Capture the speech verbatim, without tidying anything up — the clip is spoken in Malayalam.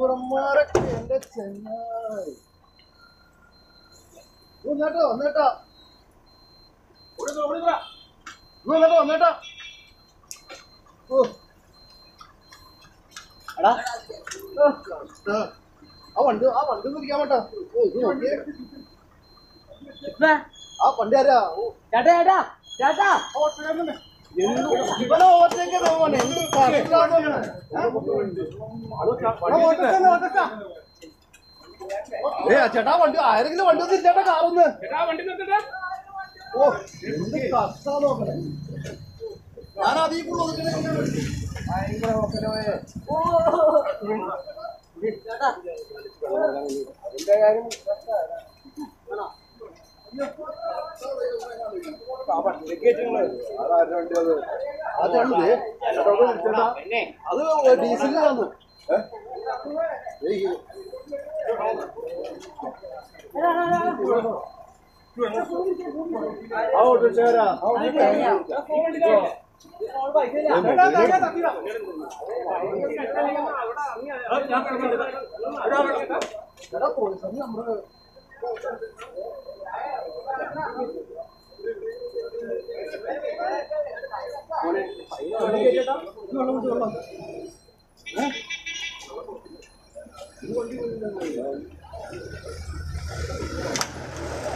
കച്ചവടന്മാരൊക്കെ എന്റെ ചെന്നായി ഒന്നേട്ടോ ഒന്നേട്ടാ ഒന്നേട്ടോ ഒന്നേട്ടാ ഓ എടാ ആ വണ്ടി ആ വണ്ടി ഒന്ന് ഇരിക്കാൻ വേണ്ട ഓ ഇത് നോക്കിയേ ആ വണ്ടി ആരാ ചേട്ടാ ചേട്ടാ ചേട്ടാ ഇവനെ ഓവർടേക്ക് പോവാണ് എന്ത് ഏ ചേട്ടാ വണ്ടി ആരെങ്കിലും വണ്ടി ഒന്ന് ചേട്ടാ കാറൊന്ന് ഓ എന്ത് കഷ്ടാ നോക്കണേ ഞാൻ അതീ കൂടുതൽ ഭയങ്കര നോക്കണേ ഓ ചേട്ടാ അതിന്റെ കാര്യം അത് ഡീസലിനാണ് ആ ഓട്ടോറിക്ഷക്കാരാ നമ്മള് വണ്ടി